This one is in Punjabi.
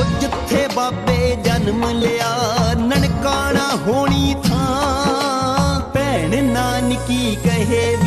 जिथे बाबे जन्म लिया ननकाना होनी थां, भैन नानकी कहे